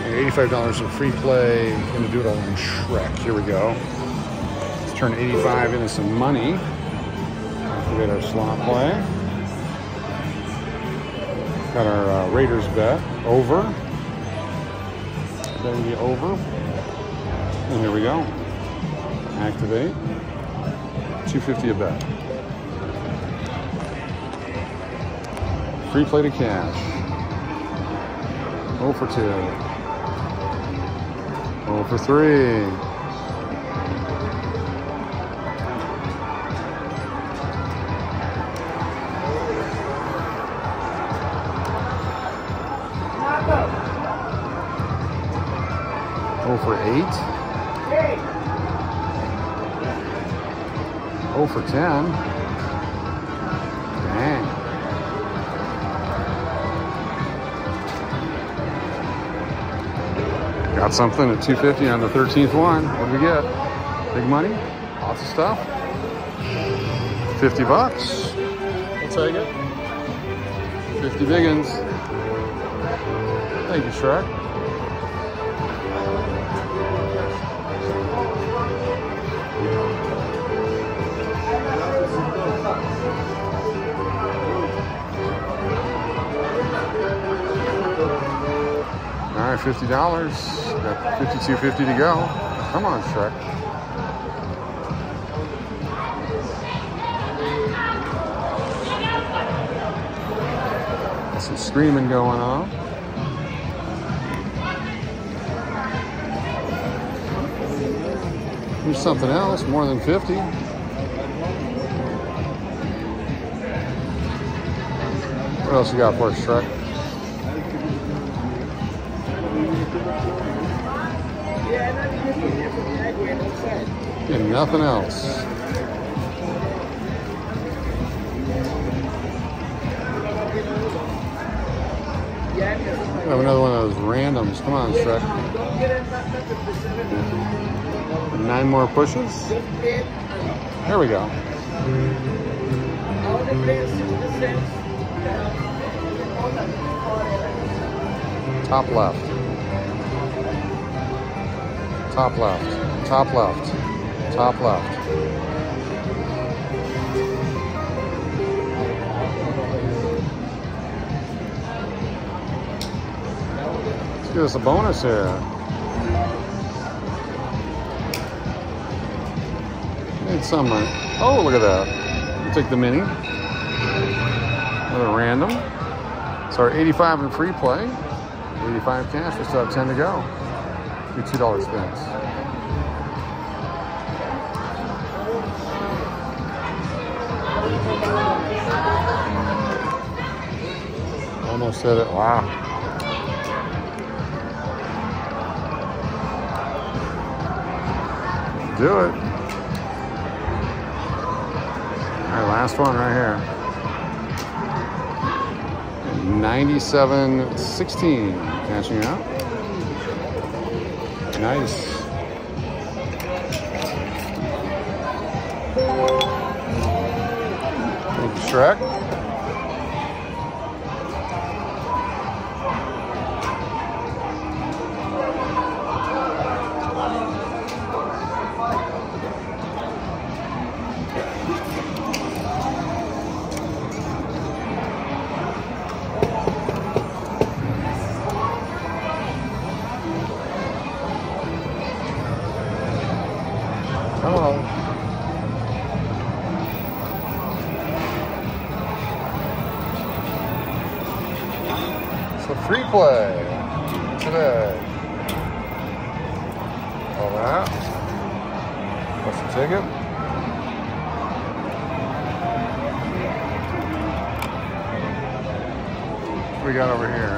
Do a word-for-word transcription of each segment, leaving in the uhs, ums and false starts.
eighty-five dollars in free play. Gonna do it all in Shrek. Here we go. Let's turn eighty-five into some money. Activate our slot play. Got our uh, Raiders bet over. Betting the over. And here we go. Activate. two fifty a bet. Free play to cash. oh for two. oh for three. oh for eight. oh for ten. Dang. Got something at two fifty on the thirteenth one. What do we get? Big money? Lots of stuff? fifty bucks. I'll take it. fifty biggins. Thank you, Shrek. All right, fifty dollars. Got fifty-two fifty to go. Come on, Shrek. Got some screaming going on. Here's something else, more than fifty. What else you got for us, Shrek? And nothing else. We have another one of those randoms. Come on, Shrek. Nine more pushes. There we go. Top left. Top left. Top left. Top left. Let's give us a bonus here. Need some. Oh, look at that. We'll take the mini. Another random. So our eighty-five in free play. eighty-five cash. We still have ten to go. Do two dollar spins. Almost hit it. Wow. Do it. All right, last one right here. ninety-seven sixteen. Cashing out. Nice. Thank you, Shrek. Hello. So free play today. All that. What's the ticket? What we got over here?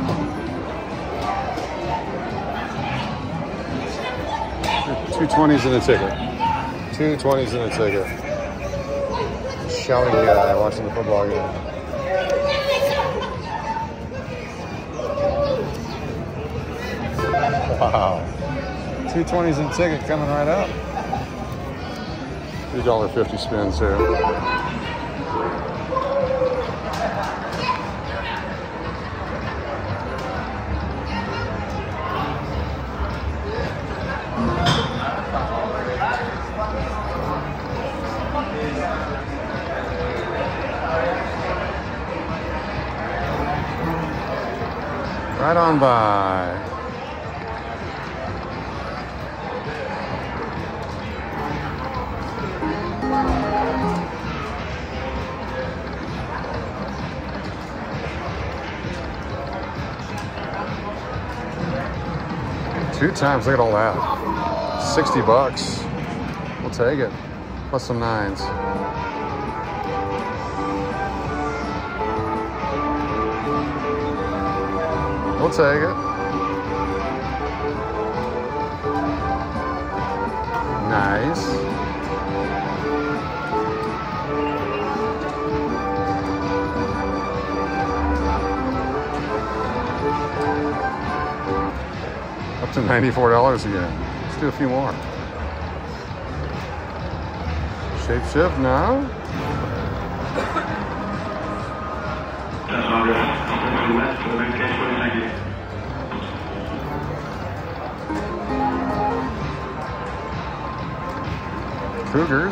Two twenties in a ticket. Two twenties in a ticket. Shouting guy watching the football game. Wow. Two twenties in a ticket coming right up. three dollar fifty spins here. Right on by. Two times, look at all that. sixty bucks. We'll take it. Plus some nines. We'll take it. Nice. Up to ninety-four dollars again. Let's do a few more. Shape shift now. Cougars.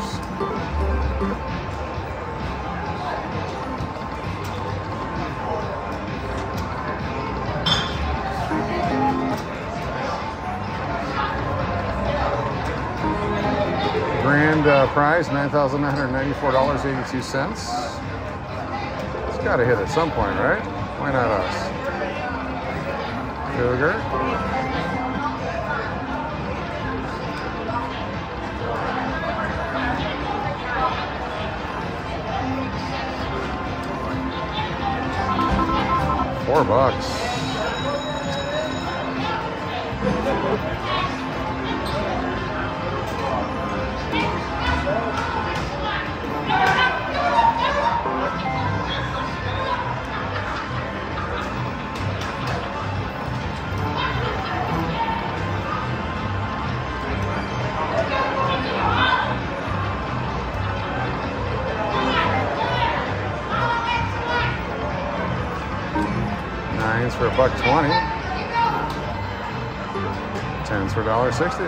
Grand uh, prize, nine thousand nine hundred ninety-four dollars and eighty-two cents. It's got to hit at some point, right? Why not us? Cougar. Four bucks. Nines for a buck twenty. Tens for a dollar sixty.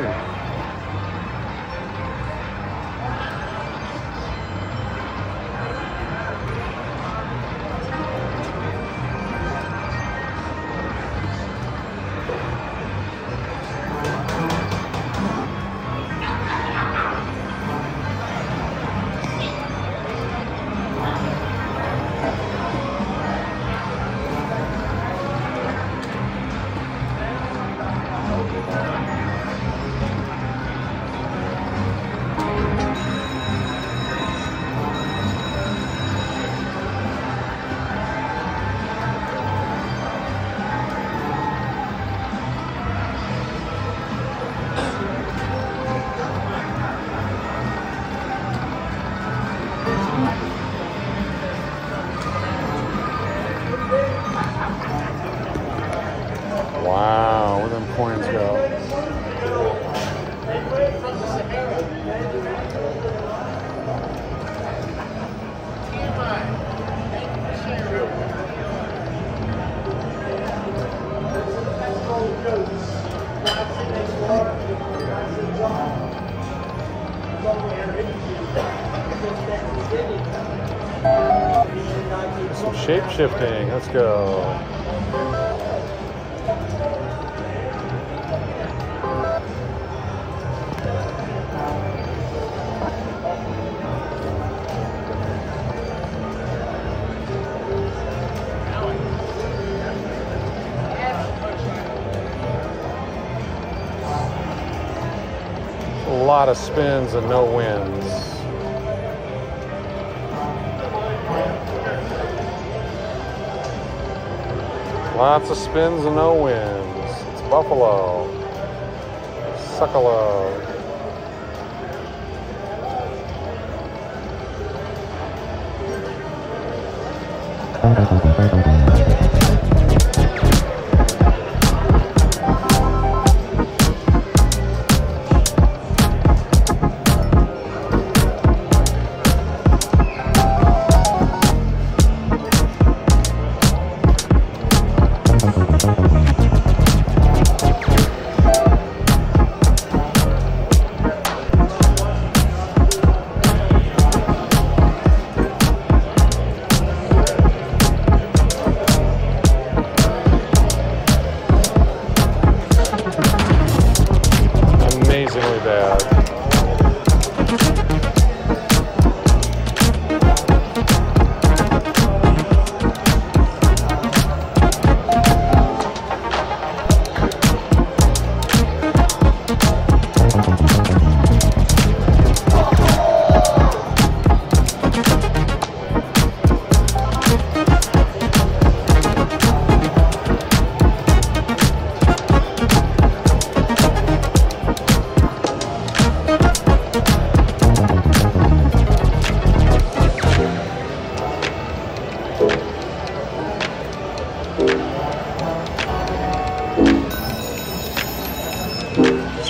Wow, where them coins go? Some shape shifting. Let's go. A lot of spins and no wins. Lots of spins and no wins. It's Buffalo. Suckalo.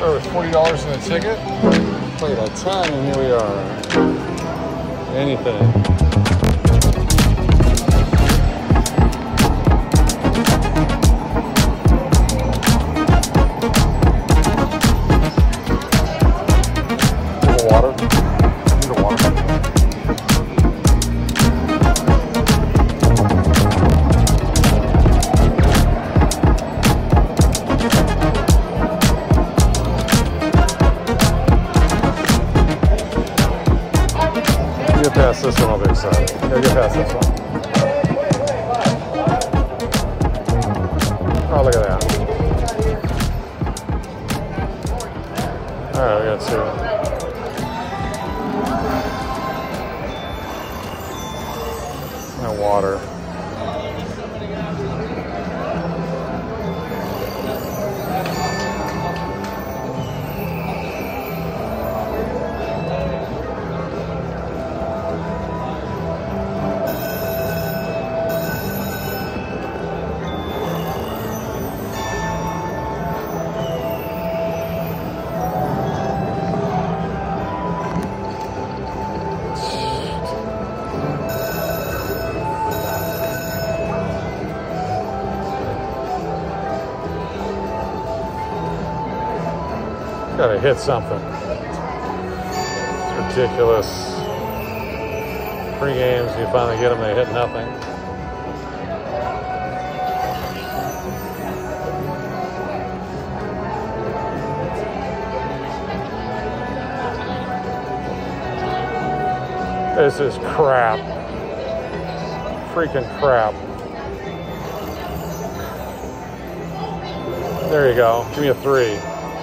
Started with forty dollars in a ticket. Played a ton, and here we are. Anything. Water. Need a water. Get past this one, I'll be excited. Gotta get past this one. Oh, look at that. Alright, we got two. Water. Gotta hit something. It's ridiculous. Free games, you finally get them, they hit nothing. This is crap. Freaking crap. There you go. Give me a three.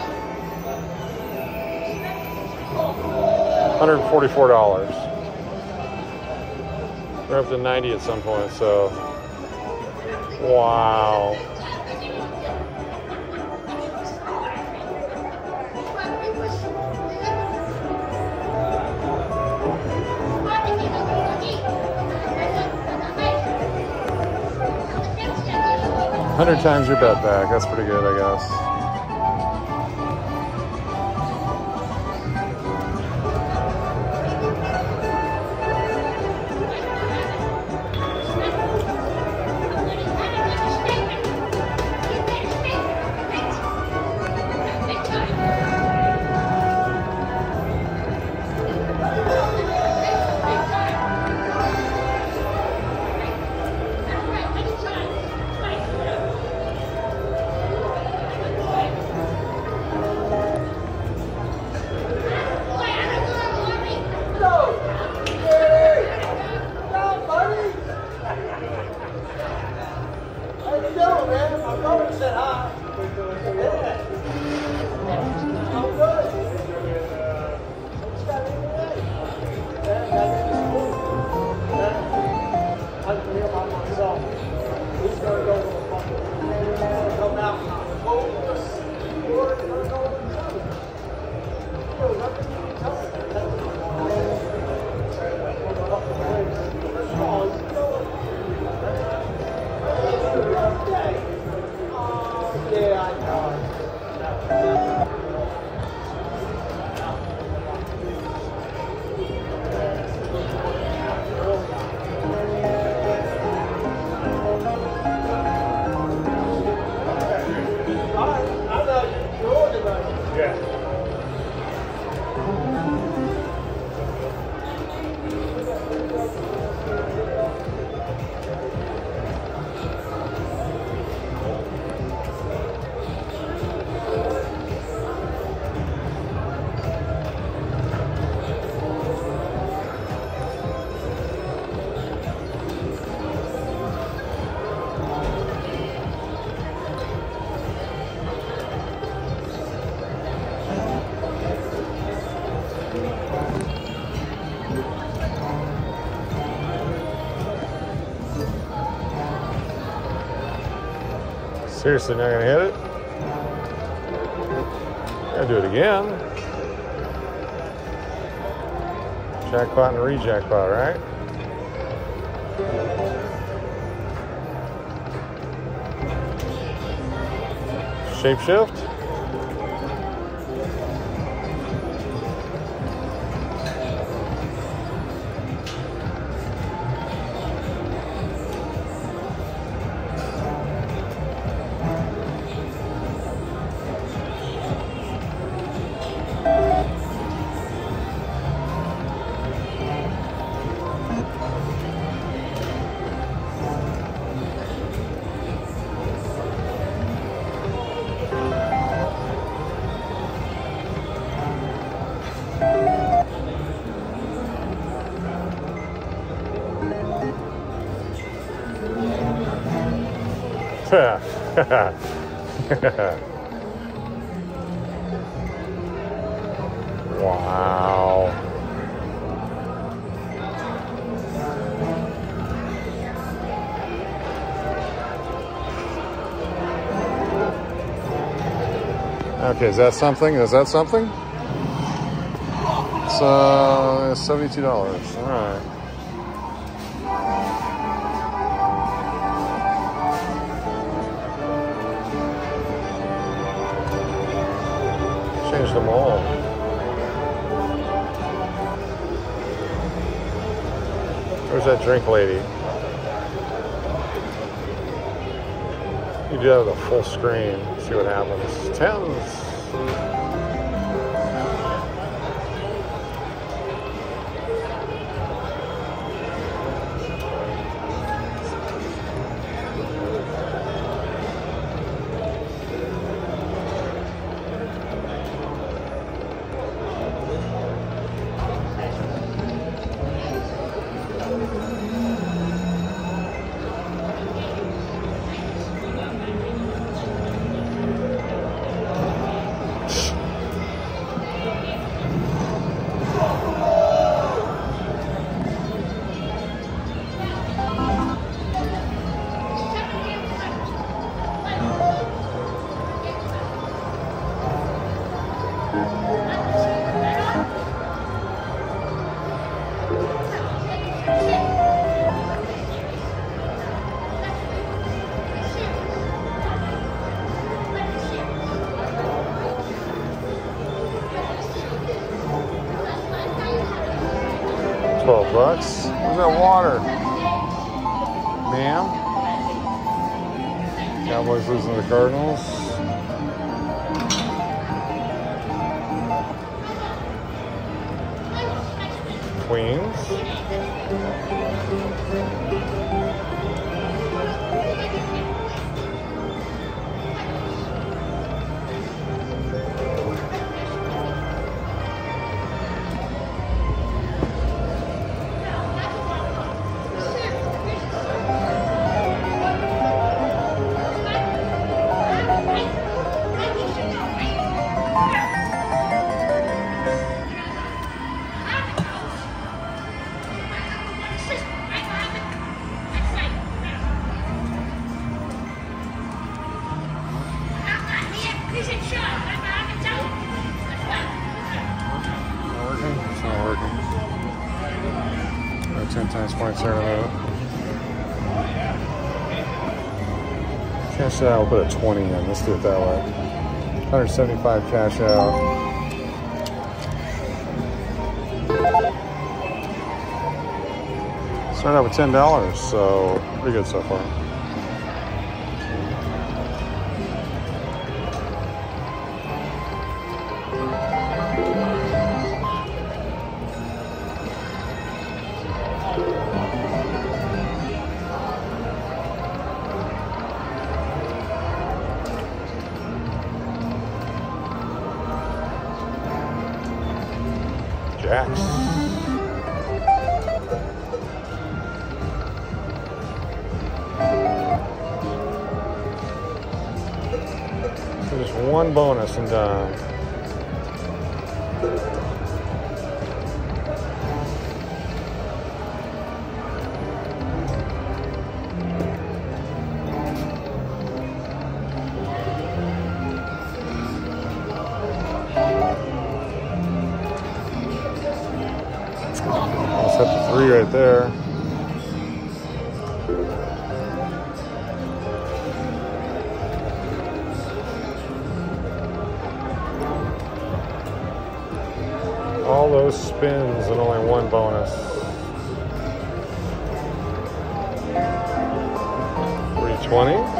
one hundred forty-four dollars. We're up to ninety at some point, so wow. one hundred times your bet back. That's pretty good, I guess. Seriously, not gonna hit it? Gotta do it again. Jackpot and re-jackpot, right? Shapeshift. Wow. Okay, is that something? Is that something? It's uh, seventy-two dollars. All right. Change them all. Where's that drink lady? You do that with a full screen. See what happens. Tens. twelve bucks. Where's that water? Ma'am? Cowboys losing to the Cardinals. Queens. ten times points there. Cash out, we'll put a twenty in. Let's do it that way. one hundred seventy-five cash out. Started out with ten dollars, so pretty good so far. Jacks. So just one bonus and done. Let's hit the three right there. All those spins and only one bonus. three twenty.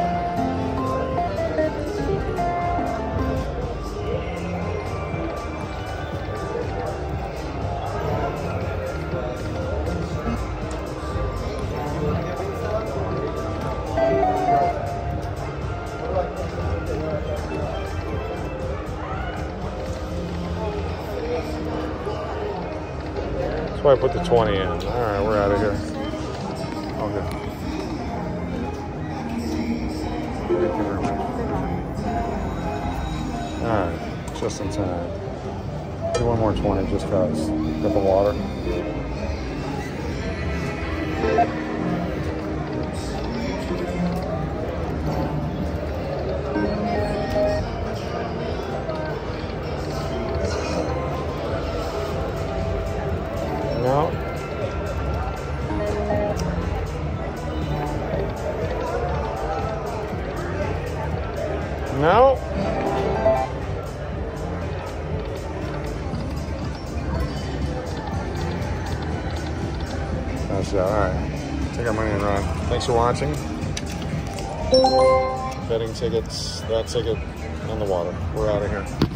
That's why I put the twenty in. All right, we're out of here. Okay. Thank you very much. All right, just in time. Do one more twenty just cause. Got the water. No. No. That's it. All right. Take our money and run. Thanks for watching. Betting tickets, that ticket, and the water. We're out of here.